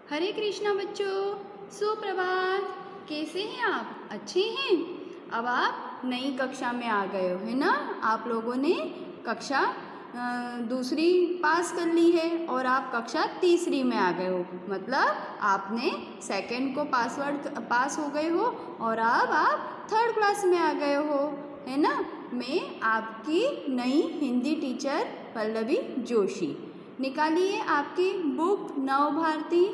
हरे कृष्णा बच्चों, सुप्रभात। कैसे हैं आप? अच्छे हैं? अब आप नई कक्षा में आ गए हो, है ना। आप लोगों ने कक्षा दूसरी पास कर ली है और आप कक्षा तीसरी में आ गए हो। मतलब आपने सेकंड को पास हो गए हो और अब आप थर्ड क्लास में आ गए हो, है ना। मैं आपकी नई हिंदी टीचर पल्लवी जोशी। निकालिए आपकी बुक नवभारती।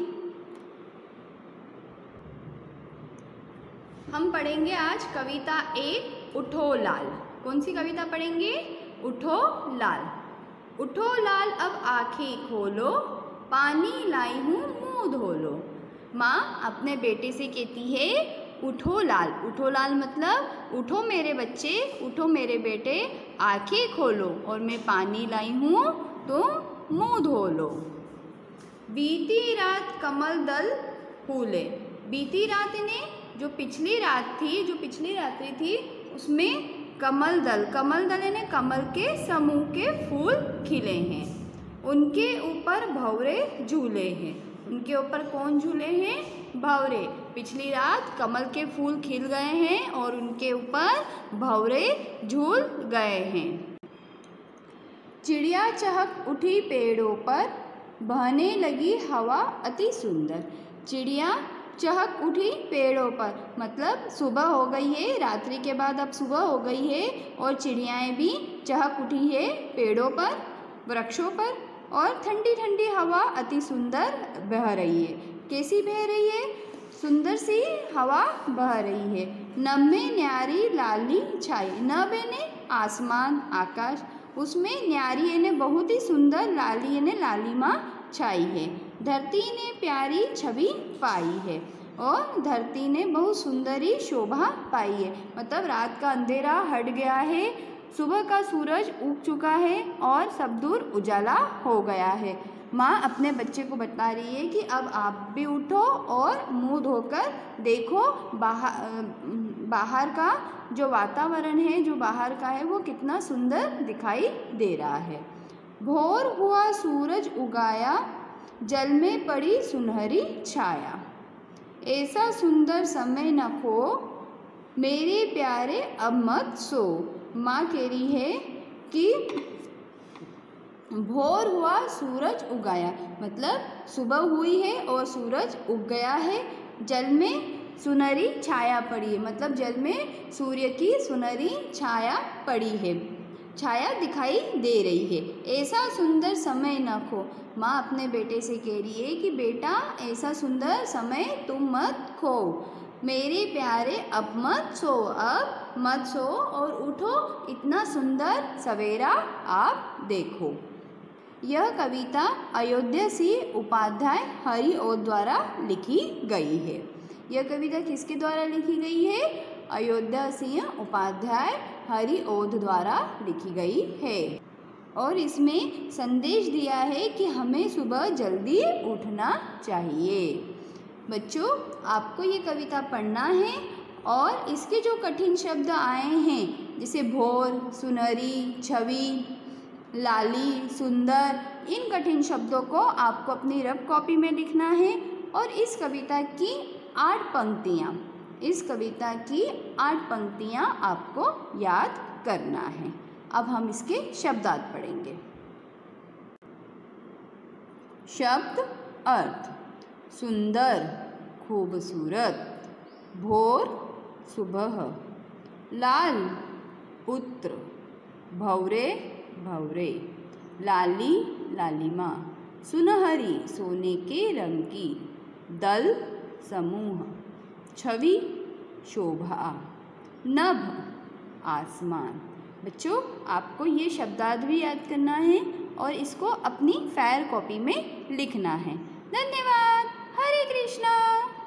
हम पढ़ेंगे आज कविता 1 उठो लाल। कौन सी कविता पढ़ेंगे? उठो लाल। उठो लाल अब आँखें खोलो, पानी लाई हूँ मुँह धो लो। माँ अपने बेटे से कहती है उठो लाल। उठो लाल मतलब उठो मेरे बच्चे, उठो मेरे बेटे, आँखें खोलो और मैं पानी लाई हूँ तो मुँह धो लो। बीती रात कमल दल फूले। बीती रात ने जो पिछली रात्रि थी उसमें कमल दल यानी कमल के समूह के फूल खिले हैं। उनके ऊपर भंवरे झूले हैं। उनके ऊपर कौन झूले हैं? भंवरे। पिछली रात कमल के फूल खिल गए हैं और उनके ऊपर भंवरे झूल गए हैं। चिड़िया चहक उठी पेड़ों पर, बहने लगी हवा अति सुंदर। चिड़िया चहक उठी पेड़ों पर मतलब सुबह हो गई है, रात्रि के बाद अब सुबह हो गई है और चिड़ियाएँ भी चहक उठी है पेड़ों पर, वृक्षों पर, और ठंडी ठंडी हवा अति सुंदर बह रही है। कैसी बह रही है? सुंदर सी हवा बह रही है। नभे न्यारी लाली छाई। नभ यानी आसमान, आकाश, उसमें न्यारी यानी बहुत ही सुंदर, लाली यानी लालिमा छाई है। धरती ने प्यारी छवि पाई है और धरती ने बहुत सुंदरी शोभा पाई है। मतलब रात का अंधेरा हट गया है, सुबह का सूरज उग चुका है और सब दूर उजाला हो गया है। माँ अपने बच्चे को बता रही है कि अब आप भी उठो और मुंह धोकर देखो बाहर का जो वातावरण है, जो बाहर का है वो कितना सुंदर दिखाई दे रहा है। भोर हुआ सूरज उगाया, जल में पड़ी सुनहरी छाया। ऐसा सुंदर समय न खो, मेरे प्यारे अब मत सो। माँ कह रही है कि भोर हुआ सूरज उगाया मतलब सुबह हुई है और सूरज उग गया है। जल में सुनहरी छाया पड़ी है मतलब जल में सूर्य की सुनहरी छाया पड़ी है, छाया दिखाई दे रही है। ऐसा सुंदर समय न खो। माँ अपने बेटे से कह रही है कि बेटा ऐसा सुंदर समय तुम मत खो, मेरे प्यारे अब मत सो, अब मत सो और उठो, इतना सुंदर सवेरा आप देखो। यह कविता अयोध्या सिंह उपाध्याय हरिओद द्वारा लिखी गई है। यह कविता किसके द्वारा लिखी गई है? अयोध्या सिंह उपाध्याय हरिओद द्वारा लिखी गई है और इसमें संदेश दिया है कि हमें सुबह जल्दी उठना चाहिए। बच्चों, आपको ये कविता पढ़ना है और इसके जो कठिन शब्द आए हैं जैसे भोर, सुनहरी, छवि, लाली, सुंदर, इन कठिन शब्दों को आपको अपनी रफ कॉपी में लिखना है और इस कविता की 8 पंक्तियाँ आपको याद करना है। अब हम इसके शब्दार्थ पढ़ेंगे। शब्द अर्थ: सुंदर, खूबसूरत, भोर, सुबह, लाल, पुत्र, भंवरे, भंवरे, लाली, लालिमा, सुनहरी, सोने के रंग की, दल, समूह, छवि, शोभा, नभ, आसमान। बच्चों, आपको ये शब्दार्थ भी याद करना है और इसको अपनी फेयर कॉपी में लिखना है। धन्यवाद। हरे कृष्णा।